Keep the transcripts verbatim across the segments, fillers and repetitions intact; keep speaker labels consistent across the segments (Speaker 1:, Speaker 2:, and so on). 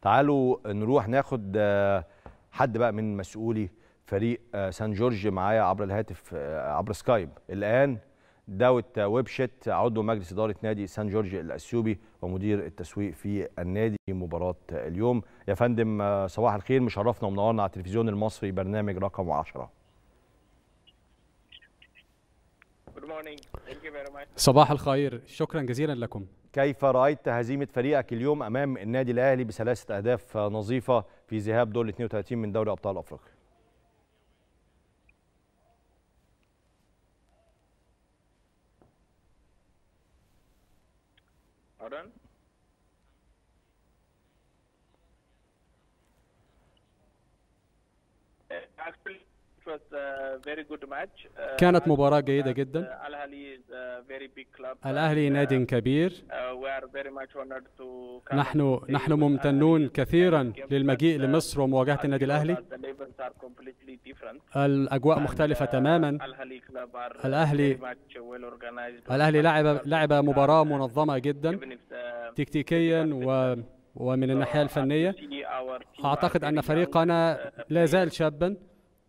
Speaker 1: تعالوا نروح ناخد حد بقى من مسؤولي فريق سان جورج معايا عبر الهاتف عبر سكايب الآن. داوت ويبشت عضو مجلس إدارة نادي سان جورج الأثيوبي ومدير التسويق في النادي مباراة اليوم. يا فندم صباح الخير، مشرفنا ومنورنا على التلفزيون المصري برنامج رقم عشرة.
Speaker 2: صباح الخير، شكرا جزيلا لكم.
Speaker 1: كيف رأيت هزيمة فريقك اليوم أمام النادي الأهلي بثلاثة أهداف نظيفة في ذهاب دور اثنين وثلاثين من دوري أبطال أفريقيا؟
Speaker 2: كانت مباراة جيدة جدا. الأهلي نادي كبير. نحن نحن ممتنون كثيرا للمجيء لمصر ومواجهة النادي الأهلي. الأجواء مختلفة تماما. الأهلي الأهلي لعب لعب مباراة منظمة جدا تكتيكيا و ومن الناحية الفنية. أعتقد أن فريقنا لا زال شابا،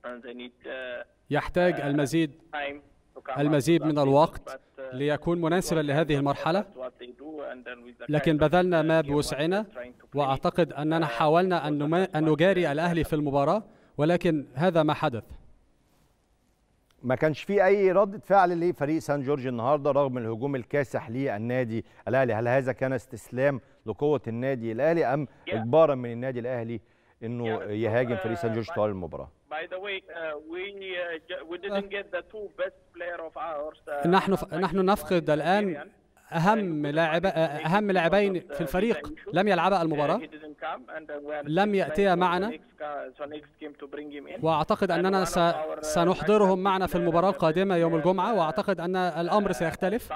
Speaker 2: يحتاج المزيد المزيد من الوقت ليكون مناسبا لهذه المرحلة، لكن بذلنا ما بوسعنا، وأعتقد أننا حاولنا أن نجاري الأهلي في المباراة، ولكن هذا ما حدث.
Speaker 1: ما كانش في أي ردة فعل لفريق سان جورج النهارده رغم الهجوم الكاسح للنادي الأهلي. هل هذا كان استسلام لقوة النادي الأهلي أم إجبارا من النادي الأهلي إنه يهاجم فريق سان جورج طوال المباراة؟
Speaker 2: نحن نحن نفقد الآن أهم لاعب أهم لاعبين في الفريق لم يلعبا المباراة، لم يأتيا معنا، وأعتقد أننا سنحضرهم معنا في المباراة القادمة يوم الجمعة، وأعتقد أن الأمر سيختلف.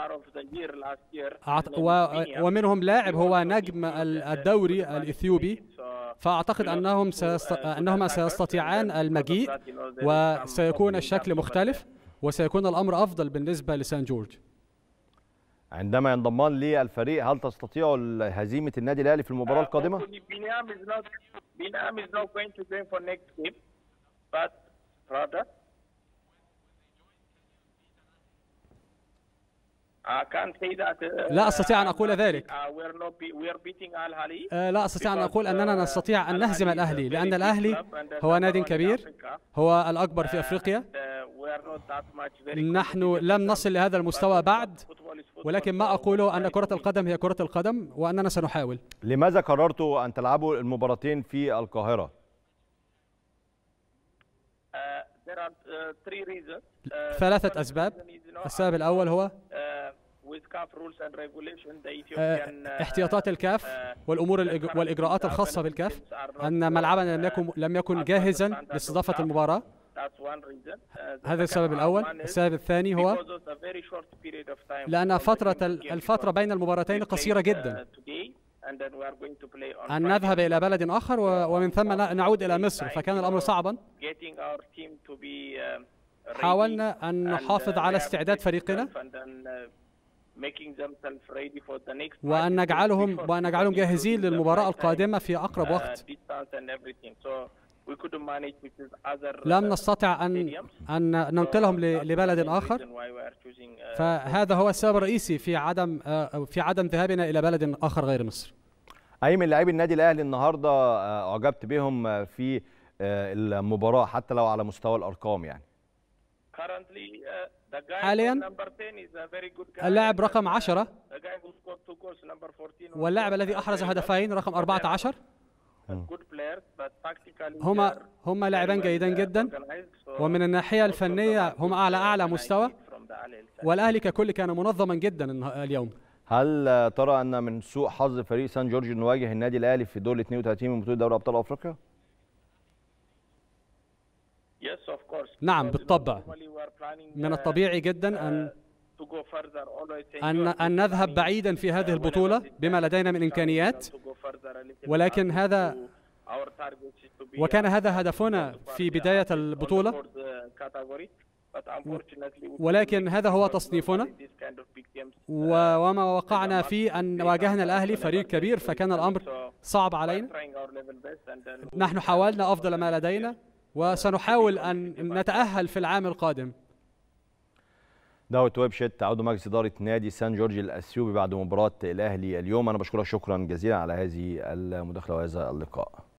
Speaker 2: ومنهم لاعب هو نجم الدوري الإثيوبي، فأعتقد أنهم سيست... أنهما سيستطيعان المجيء، وسيكون الشكل مختلف، وسيكون الأمر أفضل بالنسبة لسان جورج.
Speaker 1: عندما ينضمان للفريق هل تستطيع هزيمة النادي الأهلي في المباراة القادمة؟ لا أستطيع أن أقول ذلك. لا أستطيع أن أقول أننا نستطيع أن نهزم الأهلي، لأن الأهلي هو نادي كبير، هو الأكبر في أفريقيا. نحن لم نصل لهذا المستوى بعد، ولكن ما أقوله أن كرة القدم هي كرة القدم، وأننا سنحاول. لماذا قررتوا أن تلعبوا المباراتين في القاهرة؟
Speaker 2: ثلاثة أسباب. السبب الأول هو احتياطات الكاف والأمور والإجراءات الخاصة بالكاف، أن ملعبنا لم يكن لم يكن جاهزا لاستضافة المباراة. هذا السبب الأول. السبب الثاني هو لأن فترة الفترة بين المباراتين قصيرة جدا، أن نذهب إلى بلد آخر ومن ثم نعود إلى مصر، فكان الأمر صعبا. حاولنا أن نحافظ على استعداد فريقنا وأن نجعلهم وأن نجعلهم جاهزين للمباراة القادمة في أقرب وقت. لم نستطع أن أن ننقلهم لبلد آخر، فهذا هو السبب الرئيسي في عدم في عدم ذهابنا إلى بلد آخر غير مصر.
Speaker 1: أي من لاعبي النادي الأهلي النهارده أعجبت بهم في المباراة حتى لو على مستوى الأرقام يعني؟
Speaker 2: حاليا اللاعب رقم عشرة واللاعب الذي أحرز هدفين رقم أربعة عشر هما هما لاعبان جيدان جدا، ومن الناحية الفنية هم أعلى أعلى مستوى، والأهلي ككل كان منظما جدا اليوم.
Speaker 1: هل ترى أن من سوء حظ فريق سان جورج أن يواجه النادي الأهلي في دور اثنين وثلاثين من بطولة دوري أبطال أفريقيا؟
Speaker 2: نعم بالطبع. من الطبيعي جدا أن أن أن نذهب بعيدا في هذه البطولة بما لدينا من إمكانيات، ولكن هذا وكان هذا هدفنا في بداية البطولة، ولكن هذا هو تصنيفنا، وما وقعنا فيه أن واجهنا الأهلي فريق كبير، فكان الأمر صعب علينا. نحن حاولنا أفضل ما لدينا وسنحاول أن نتأهل في العام القادم.
Speaker 1: داوود ويبشت عضو مجلس إدارة نادي سان جورج الأثيوبي بعد مباراة الأهلي اليوم. أنا بشكرك شكرا جزيلا على هذه المداخلة وهذا اللقاء.